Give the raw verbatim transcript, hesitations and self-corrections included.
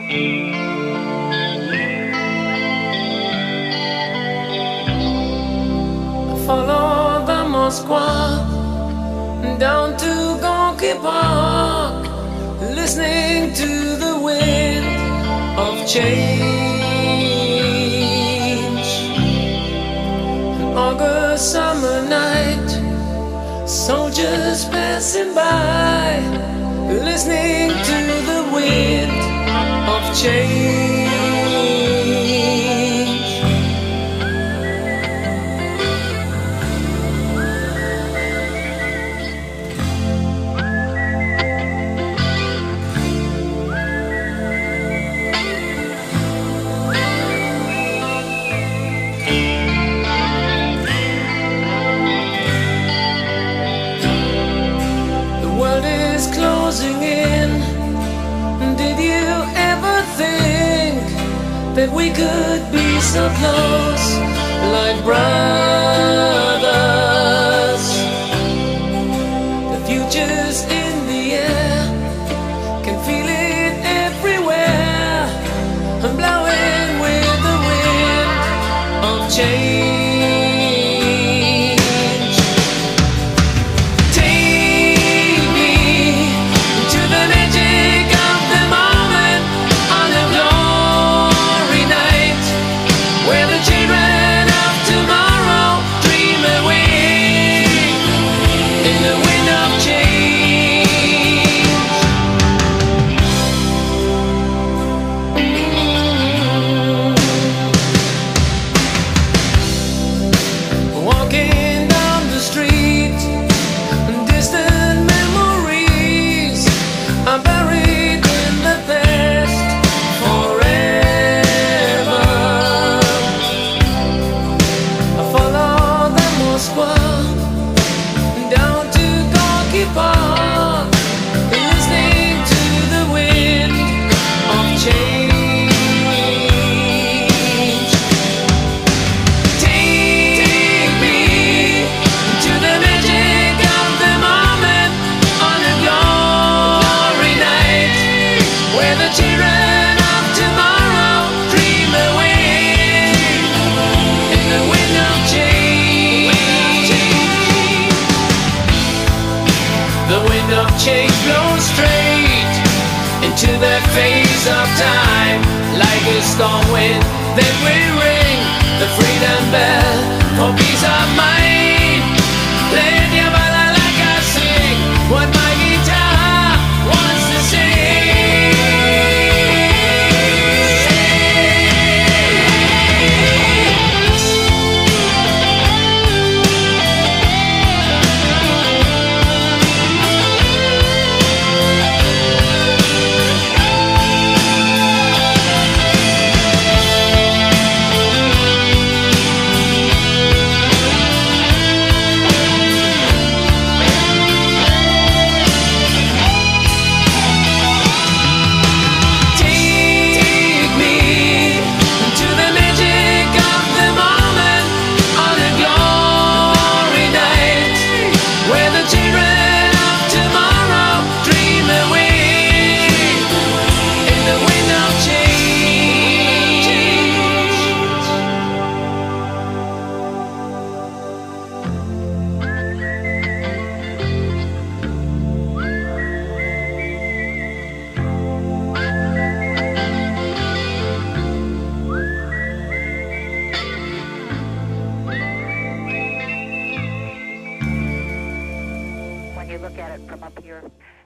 Follow the Moskva down to Gonky Park, listening to the wind of change. An August summer night, soldiers passing by, listening to the wind of change. Closing in. Did you ever think that we could be so close, like brothers? The future's in the air, can feel it everywhere. I'm blowing with the wind of change. Change blows straight into the face of time, like a storm wind. Then we ring the freedom bell for peace of mind. Play the ballad like I sing what my guitar wants to sing. Look at it from up here.